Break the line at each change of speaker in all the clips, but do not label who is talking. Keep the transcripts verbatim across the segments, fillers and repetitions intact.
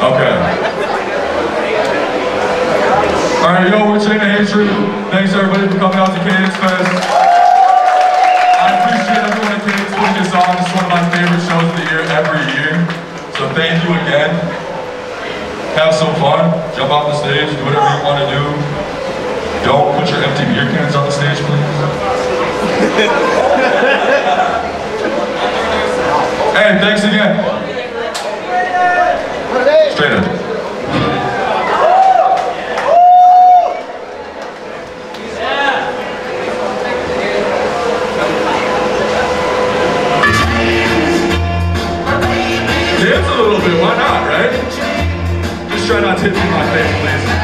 Okay. Alright, yo, we're Chain of Hatred. Thanks everybody for coming out to Cadence Fest. I appreciate everyone at Cadence putting this on. This is one of my favorite shows of the year every year. So thank you again. Have some fun. Jump off the stage. Do whatever you want to do. Don't put your empty beer cans on the stage, please. Hey, thanks again. Straight up. Dance a little bit, why not, right? Just try not to hit me in my face, please.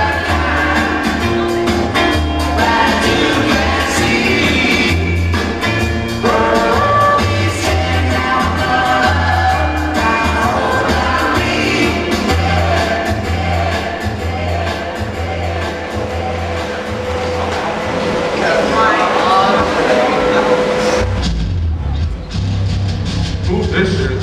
Move this shit.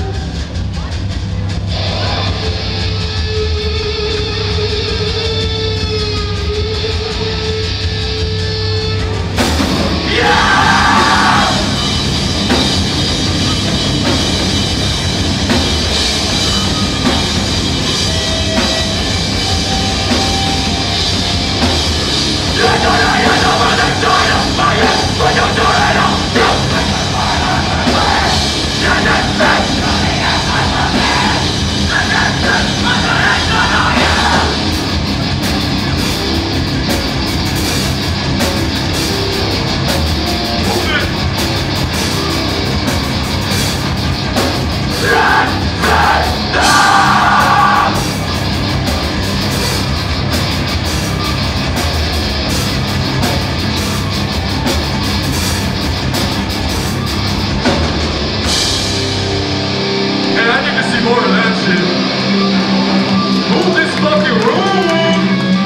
More of that shit. Move this fucking room!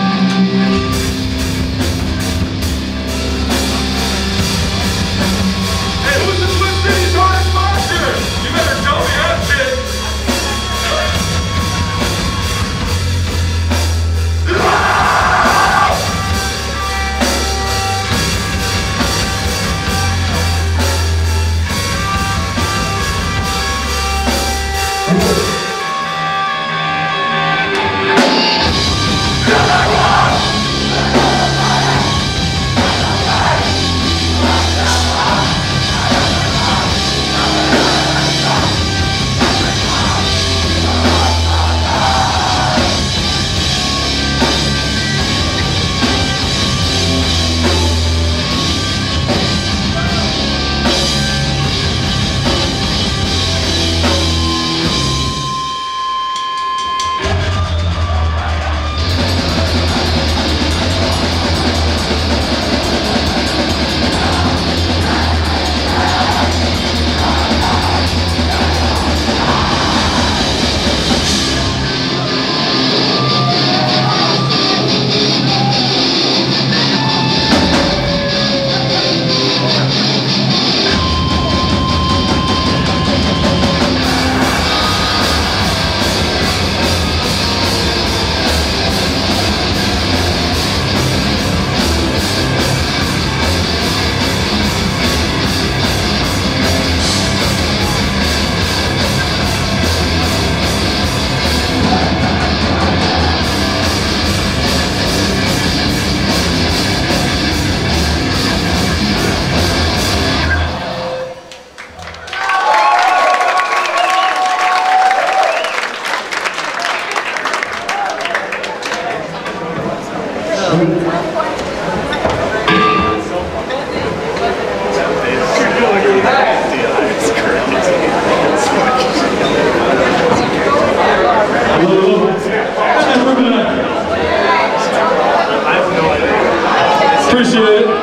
Hey, who's the Twin Cities hardest sponsor? You better tell me that shit. Appreciate it.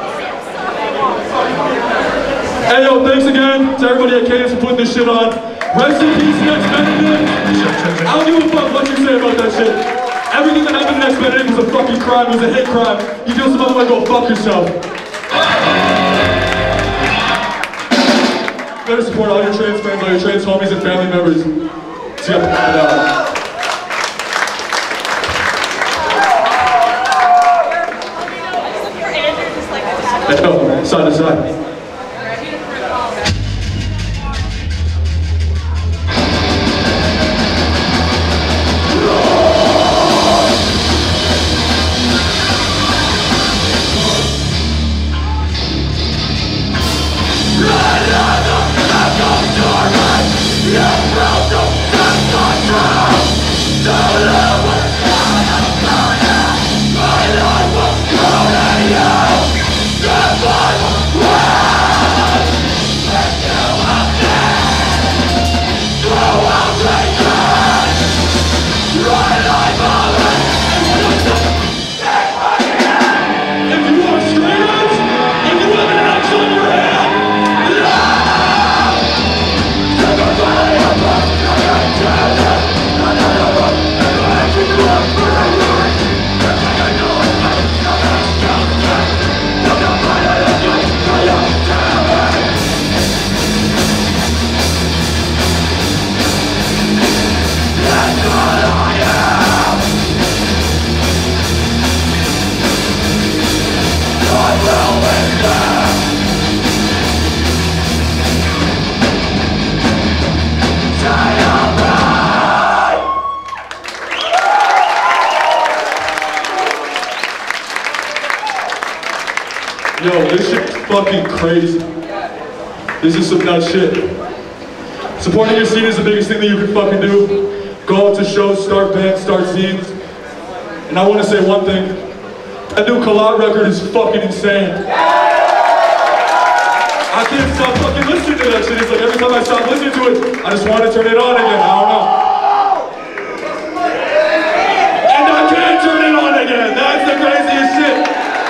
Hey yo, thanks again to everybody at Cadence for putting this shit on. Rest in peace, Next Benedict. I don't give a fuck what you say about that shit. Everything that happened to Next Benedict was a fucking crime, it was a hate crime. You feel some other way, go fuck yourself. Better support all your trans fans, all your trans homies and family members. See you on the Let's go, side to side. Yo, this shit's fucking crazy. This is some nuts shit. Supporting your scene is the biggest thing that you can fucking do. Go out to shows, start bands, start scenes. And I want to say one thing. That new Collide record is fucking insane. I can't stop fucking listening to that shit. It's like every time I stop listening to it, I just want to turn it on again. I don't know. And I can't turn it on again. That's the craziest shit.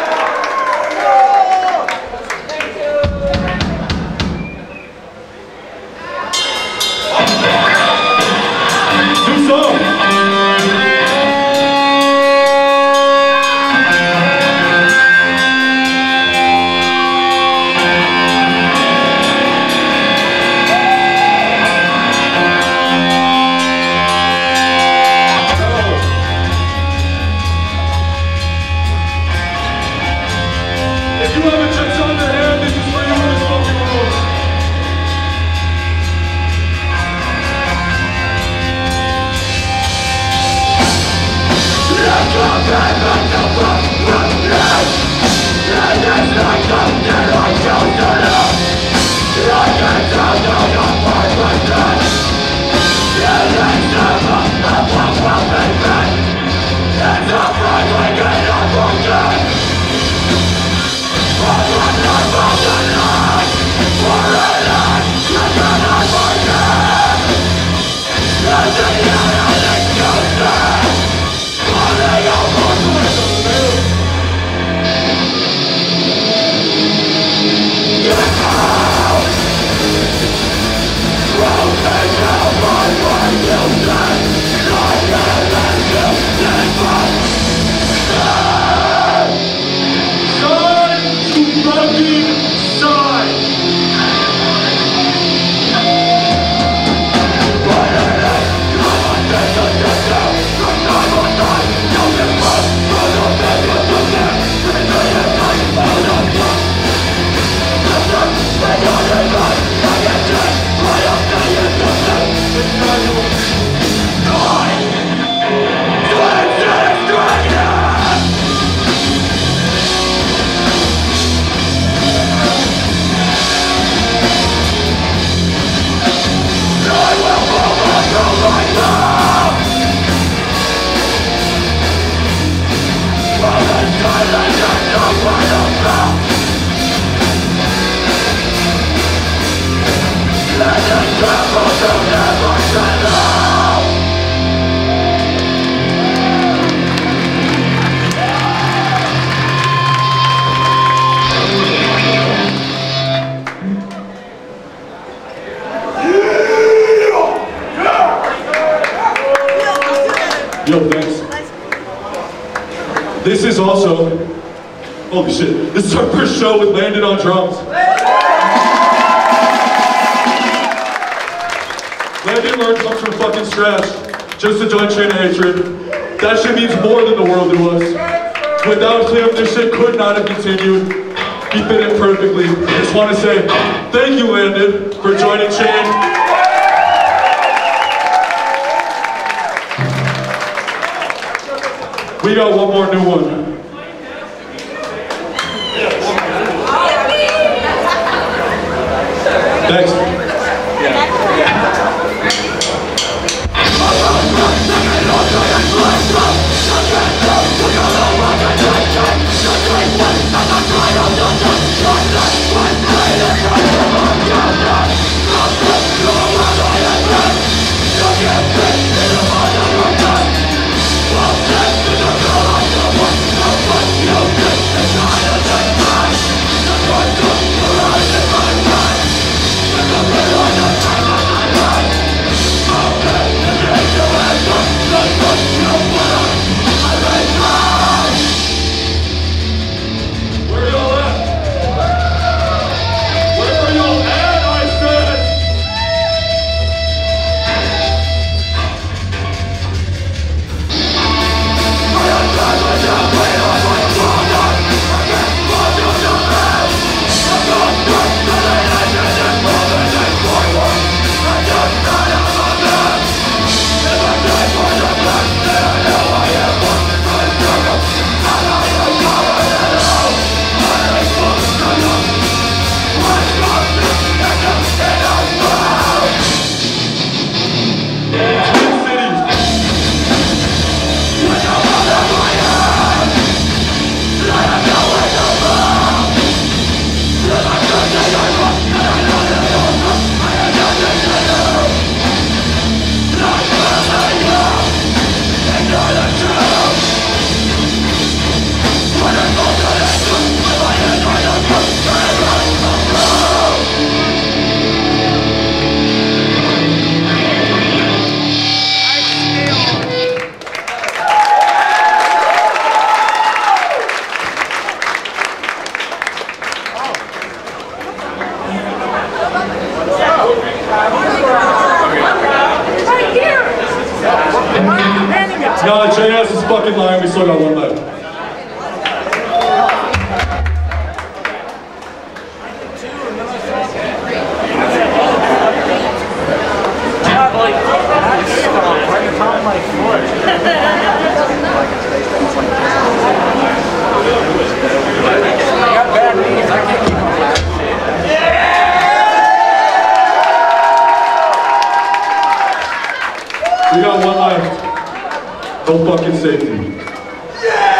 Yo, thanks. This is also, holy shit, this is our first show with Landon on drums. Landon learned drums from fucking scratch, just to join Chain of Hatred. That shit means more than the world to us. Without him, this shit could not have continued. He fit it perfectly. I just want to say thank you, Landon, for joining Shane. We got one more new one. Thanks. No, J S is fucking lying, we still got one left. We got one left. No fucking safety. Yeah!